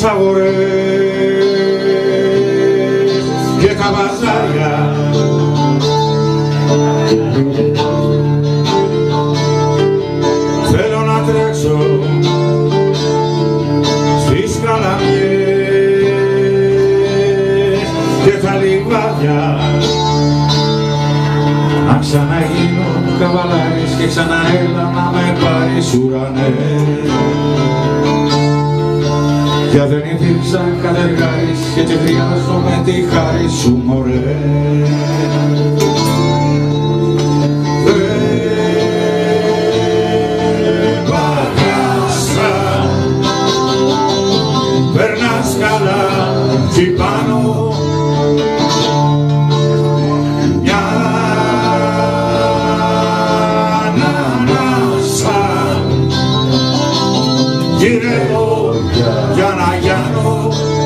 αγορές και τα βαζάρια. Θέλω να τρέξω στις καλαμιές και τα λιβάδια, να ξαναγίνω καβαλάρης και ξαναέλα να με πάρεις ουρανέ. Για δεν υπήρξα κατεργάρης και τη χρειάζομαι τη χάρη σου μωρέ. Βαριάστα, περνάς καλά κι πάνω μια ανάσα γυρεύω για να γιάνω.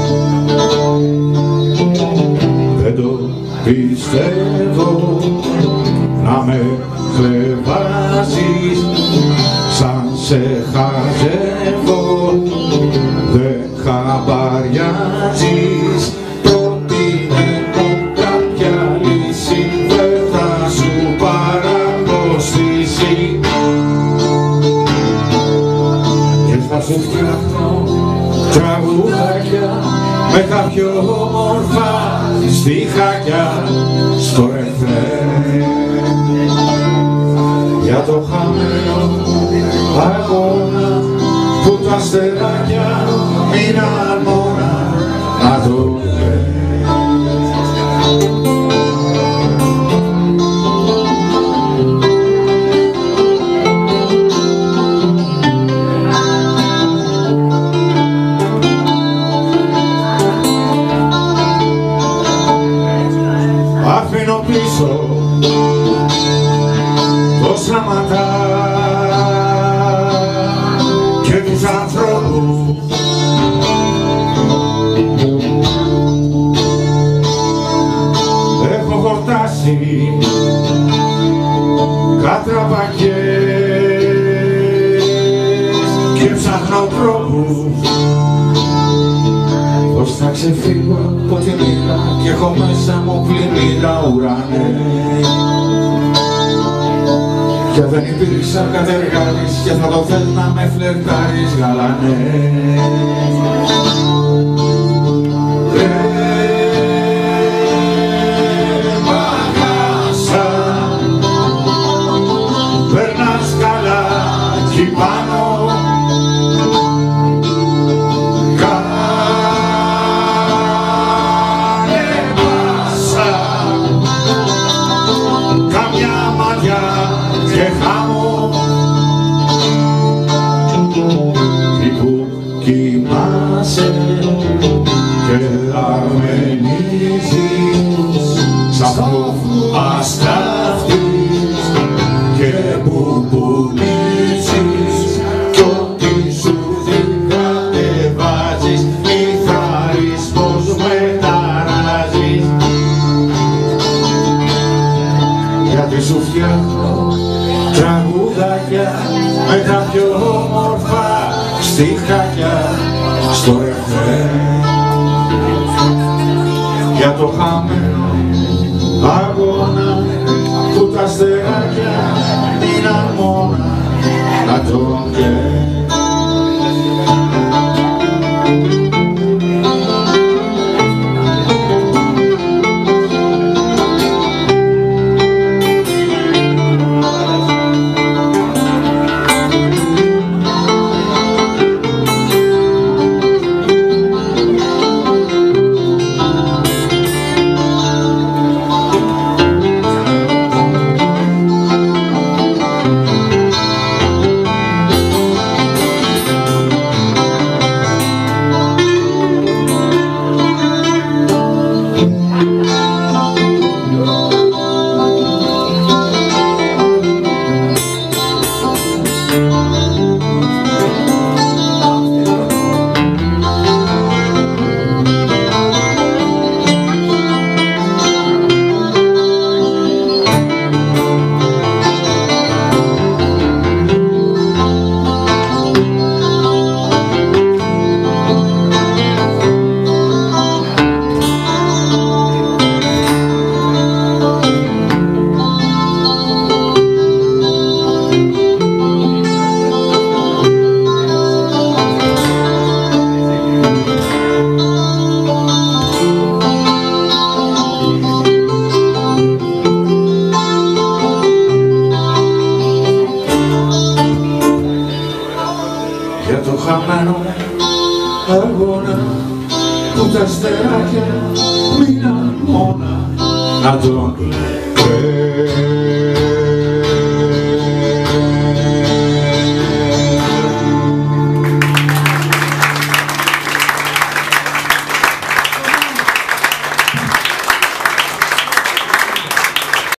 Δεν το πιστεύω να με χλεβάζεις σαν σε χαζεύω. Δεν χαμπαριάζεις, πρότεινε μου κάποια λύση, δεν θα σου παρακοστήσει και θα σου φτιάχνω τραγουδάκια με τα πιο όμορφα στιχάκια στο ρεφρέν. Για το χαμένο αγώνα που τα αστεράκια μείναν μόνα να το λένε. Αφήνω πίσω το σαματά και τους ανθρώπους έχω χορτάσει κατραπακές και ψάχνω τρόπους πως θα ξεφύγω από τη μοίρα και έχω μέσα μου πλημμύρα ουρανέ. Και δεν υπήρξα κατεργάρης και θα το θέλ να με φλερτάρεις γαλανέ. Μαγάσα, περνάς καλά κι πάνω και χάμω τι που κοιμάσαι και αρμενίζεις σ' αυτό αστράφτης και που πουλίζεις κι ό,τι σου δικατεβάζεις μη χαρείς πως μεταράζεις. Γιατί σου φτιάχνω τραγουδάκια με τα πιο όμορφα στιχάκια στο ρεφρέν. Για το χαμένο αγώνα που τα αστεράκια μείναν μόνα να τον κλαις. μάτια μείναν μόνα να τον κλαίει.